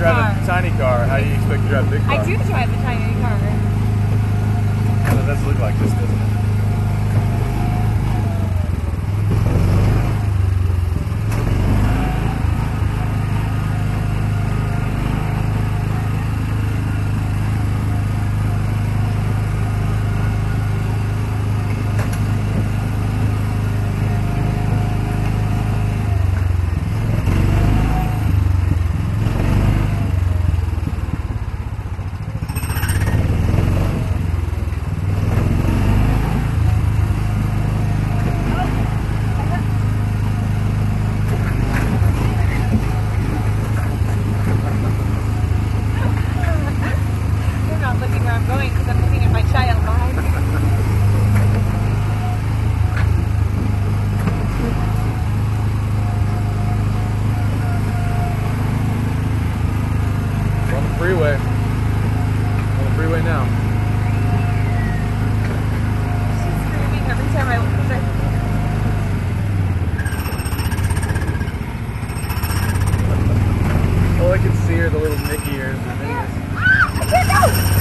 drive a tiny car, how do you expect to drive a big car? I do drive a tiny car. Well, it does look like this, doesn't it? Freeway. On the freeway now. She's screaming every time I look at her. All I can see are the little Mickey ears. I can't go!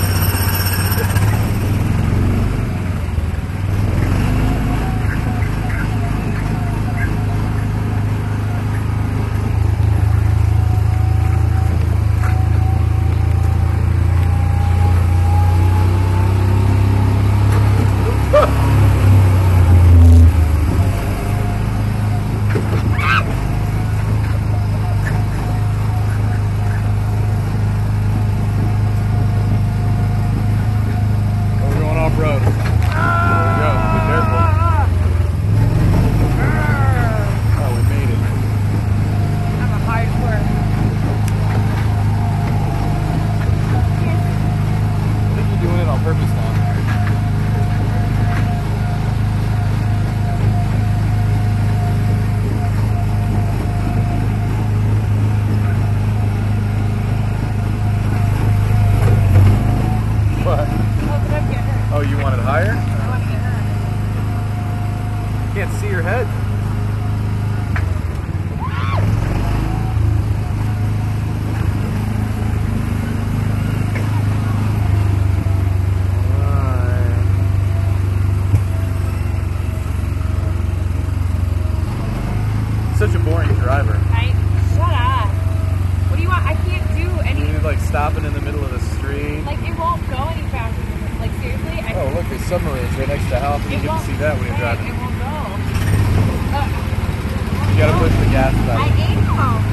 Road. There we go. Be careful. Oh, we made it. I'm a hardcore. I think you're doing it on purpose now. Oh, you want it higher? I want to get her. Can't see your head. Such a boring driver. Shut up. What do you want? I can't do anything. You're like stopping in the middle of the street. Like it won't go any faster. Like seriously? Oh, look, there's submarines right next to the house. You get to see that when you're driving. It won't go. You gotta push the gas pedal. I am.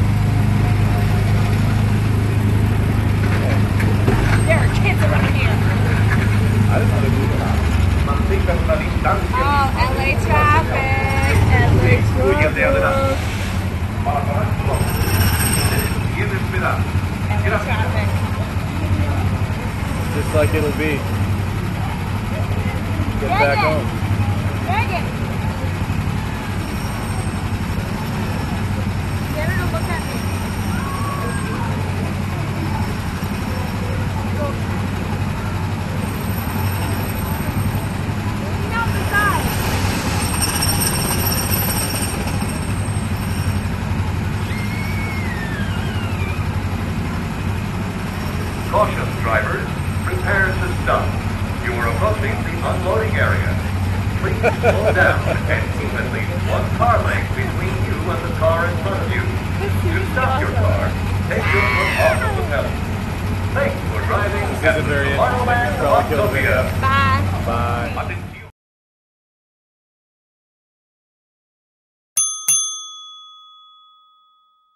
There are kids around here. I didn't know they do that. Oh, LA traffic. LA traffic. Just like it'll be. Get back home. Megan! Get her to look at me. Lean out the side. Caution, drivers. Prepare to stop. You are approaching the unloading area. Please slow down and keep at least one car length between you and the car in front of you. To stop your car, take your foot off of the pedal. Thanks for driving. This isn't very interesting. Bye. Bye.